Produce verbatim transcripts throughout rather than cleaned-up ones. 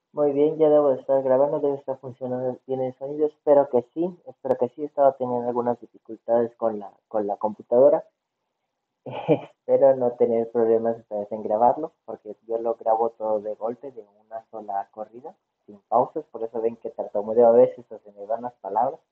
Muy bien, ya debo de estar grabando, debe estar funcionando bien el sonido. Espero que sí, espero que sí. He estado teniendo algunas dificultades con la, con la computadora. Espero no tener problemas esta vez en grabarlo, porque yo lo grabo todo de golpe, de una sola corrida, sin pausas. Por eso ven que tartamudeo a veces o se me van las palabras.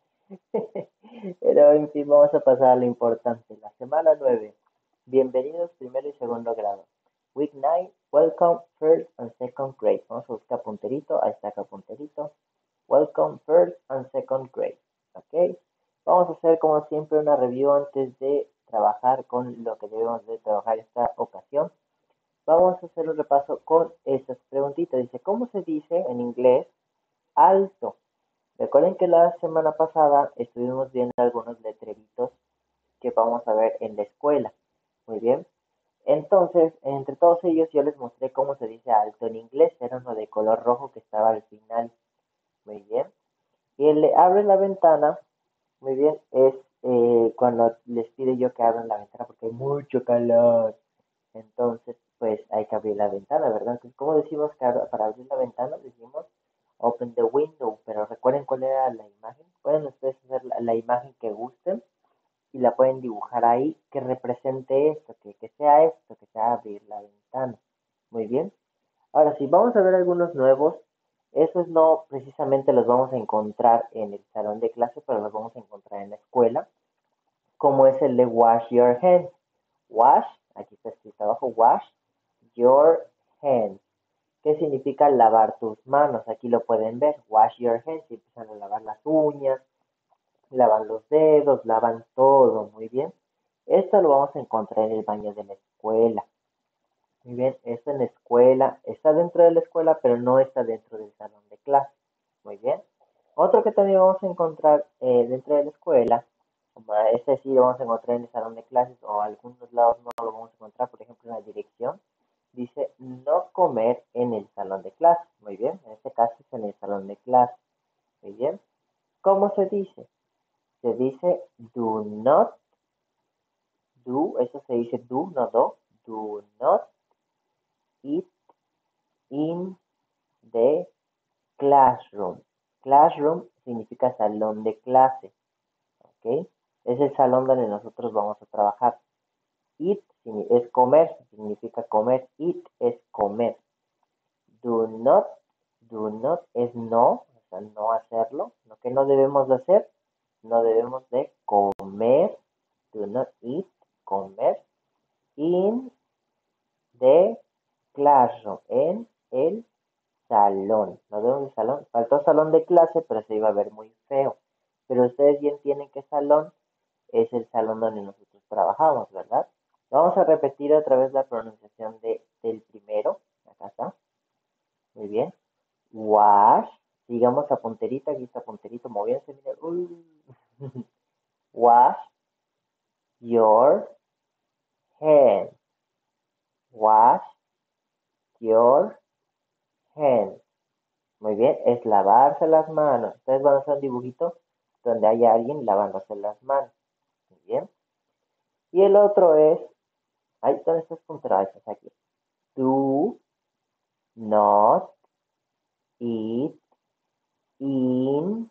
Pero en fin, vamos a pasar a lo importante. La semana nueve. Bienvenidos primero y segundo grado. Week nine. Welcome first and second grade. Vamos a buscar punterito. Ahí está acá punterito. Welcome first and second grade. Ok. Vamos a hacer como siempre una review antes de trabajar con lo que debemos de trabajar esta ocasión. Vamos a hacer un repaso con estas preguntitas. Dice, ¿cómo se dice en inglés alto? Recuerden que la semana pasada estuvimos viendo algunos letreritos que vamos a ver en la escuela. Muy bien. Entonces, entre todos ellos yo les mostré cómo se dice alto en inglés. Era uno de color rojo que estaba al final. Muy bien. Y el de abre la ventana, muy bien, es eh, cuando les pide yo que abran la ventana porque hay mucho calor. Entonces, pues hay que abrir la ventana, ¿verdad? Entonces, ¿cómo decimos que abra- para abrir la ventana? Decimos open the window. Pero recuerden cuál era la imagen. Pueden ustedes hacer la, la imagen que gusten y la pueden dibujar ahí que represente esto, que, que sea esto, que sea abrir la ventana. Muy bien. Ahora sí, vamos a ver algunos nuevos. Esos no precisamente los vamos a encontrar en el salón de clase, pero los vamos a encontrar en la escuela, como es el de wash your hands. Wash, aquí está escrito abajo, wash your hands. ¿Qué significa lavar tus manos? Aquí lo pueden ver, wash your hands, y empiezan a lavar las uñas, lavan los dedos, lavan todo, muy bien. Esto lo vamos a encontrar en el baño de la escuela. Muy bien, está en la escuela, está dentro de la escuela, pero no está dentro del salón de clase. Muy bien. Otro que también vamos a encontrar eh, dentro de la escuela, como este sí lo vamos a encontrar en el salón de clases o algunos lados no lo vamos a encontrar, por ejemplo en la dirección, dice no comer en el salón de clase. Muy bien, en este caso es en el salón de clase. Muy bien. ¿Cómo se dice? Se dice do not do, eso se dice do, no do, do not eat in the classroom. Classroom significa salón de clase, ¿ok? Es el salón donde nosotros vamos a trabajar. Eat es comer, significa comer. Eat es comer. Do not, do not es no, o sea, no hacerlo. Lo que no debemos de hacer, no debemos de comer. Do not eat, comer. In the classroom, en el salón. Nos vemos en salón. Faltó salón de clase, pero se iba a ver muy feo. Pero ustedes bien tienen que salón es el salón donde nosotros trabajamos, ¿verdad? Vamos a repetir otra vez la pronunciación de, del primero. Acá está. Muy bien. Wash. Sigamos a punterita. Aquí está punterito moviéndose. Mira. Uh. Wash your hands. Wash your hands. Muy bien, es lavarse las manos. Ustedes van a hacer un dibujito donde haya alguien lavándose las manos. Muy bien. Y el otro es, ahí están estos puntos, ahí estás aquí. Do not eat in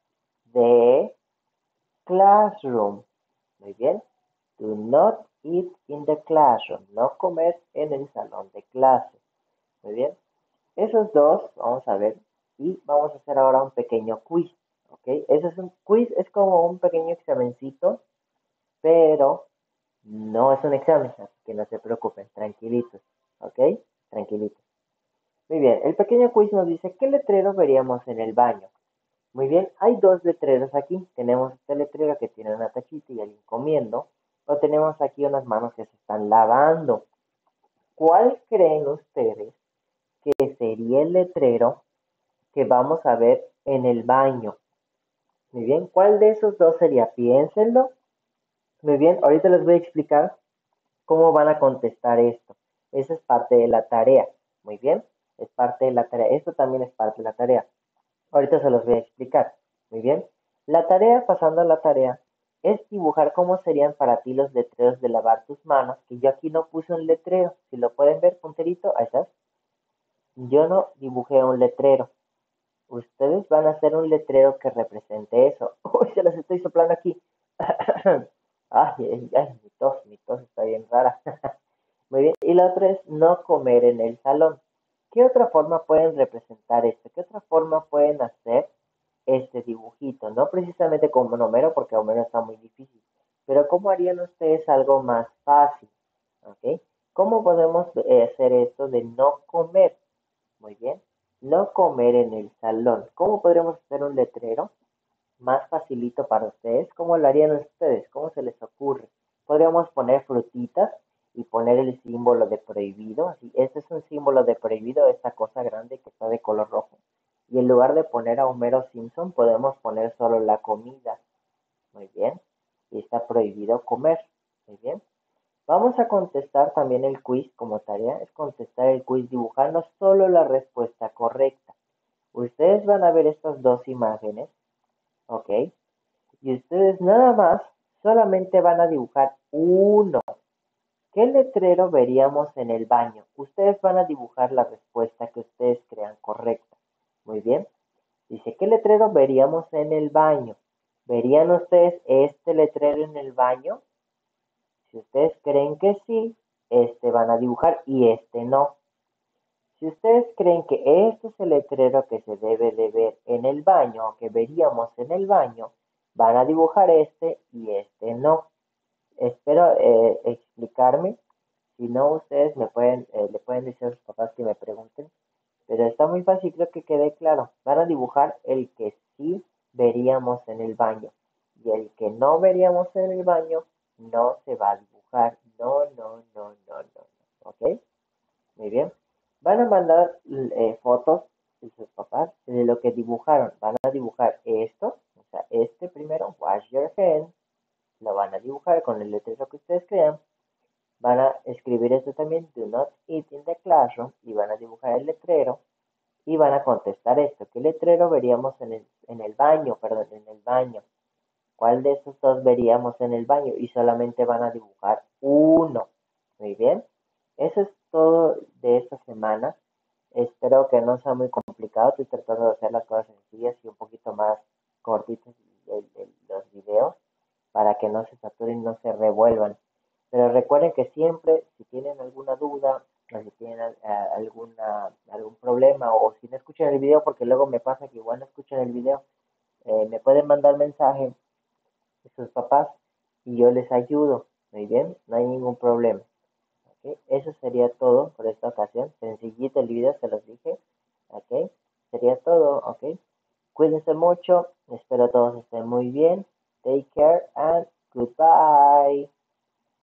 the classroom. Muy bien. Do not eat in the classroom. No comer en el salón de clase. Muy bien. Esos dos, vamos a ver. Y vamos a hacer ahora un pequeño quiz. ¿Ok? Ese es un quiz, es como un pequeño examencito, pero no es un examen, así que no se preocupen, tranquilitos. ¿Ok? Tranquilitos. Muy bien, el pequeño quiz nos dice, ¿qué letrero veríamos en el baño? Muy bien, hay dos letreros aquí. Tenemos este letrero que tiene una tachita y alguien comiendo. O tenemos aquí unas manos que se están lavando. ¿Cuál creen ustedes que sería el letrero que vamos a ver en el baño? Muy bien, ¿cuál de esos dos sería? Piénsenlo. Muy bien, ahorita les voy a explicar cómo van a contestar esto. Esa es parte de la tarea. Muy bien, es parte de la tarea. Esto también es parte de la tarea. Ahorita se los voy a explicar. Muy bien. La tarea, pasando a la tarea, es dibujar cómo serían para ti los letreros de lavar tus manos, que yo aquí no puse un letrero. Si lo pueden ver, punterito, ahí estás. Yo no dibujé un letrero. Ustedes van a hacer un letrero que represente eso. Uy, se las estoy soplando aquí. Ay, ay, ay, mi tos, mi tos está bien rara. Muy bien. Y la otra es no comer en el salón. ¿Qué otra forma pueden representar esto? ¿Qué otra forma pueden hacer este dibujito? No precisamente como un Homero, porque Homero está muy difícil. Pero ¿cómo harían ustedes algo más fácil? ¿Ok? ¿Cómo podemos eh, hacer esto de no comer? Muy bien. No comer en el salón. ¿Cómo podríamos hacer un letrero más facilito para ustedes? ¿Cómo lo harían ustedes? ¿Cómo se les ocurre? Podríamos poner frutitas y poner el símbolo de prohibido. Así, este es un símbolo de prohibido, esta cosa grande que está de color rojo. Y en lugar de poner a Homero Simpson, podemos poner solo la comida. Muy bien. Y está prohibido comer. Muy bien. Vamos a contestar también el quiz como tarea. Es contestar el quiz dibujando solo la respuesta correcta. Ustedes van a ver estas dos imágenes, ¿ok? Y ustedes nada más solamente van a dibujar uno. ¿Qué letrero veríamos en el baño? Ustedes van a dibujar la respuesta que ustedes crean correcta. Muy bien. Dice, ¿qué letrero veríamos en el baño? ¿Verían ustedes este letrero en el baño? Si ustedes creen que sí, este van a dibujar y este no. Si ustedes creen que este es el letrero que se debe de ver en el baño o que veríamos en el baño, van a dibujar este y este no. Espero eh, explicarme. Si no, ustedes me pueden, eh, le pueden decir a sus papás que me pregunten. Pero está muy fácil, creo que quede claro. Van a dibujar el que sí veríamos en el baño. Y el que no veríamos en el baño no se va a dibujar. No, no, no, no, no, no. ¿Ok? Muy bien. Van a mandar eh, fotos de sus papás de lo que dibujaron. Van a dibujar esto, o sea, este primero, wash your hands. Lo van a dibujar con el letrero que ustedes crean. Van a escribir esto también, do not eat in the classroom, y van a dibujar el letrero y van a contestar esto. ¿Qué letrero veríamos en el, en el baño? Perdón, en el baño. ¿Cuál de estos dos veríamos en el baño? Y solamente van a dibujar uno. Muy bien. Eso es todo de esta semana. Espero que no sea muy complicado. Estoy tratando de hacer las cosas sencillas y un poquito más cortitos de, de los videos para que no se saturen y no se revuelvan. Pero recuerden que siempre, si tienen alguna duda o si tienen uh, alguna, algún problema o si no escuchan el video, porque luego me pasa que igual no escuchan el video, eh, me pueden mandar mensaje de sus papás y yo les ayudo. Muy bien, no hay ningún problema. ¿Okay? Eso sería todo por esta ocasión. Sencillito el video, se los dije. ¿Ok? Sería todo. ¿Ok? Cuídense mucho. Espero todos estén muy bien. Take care and goodbye.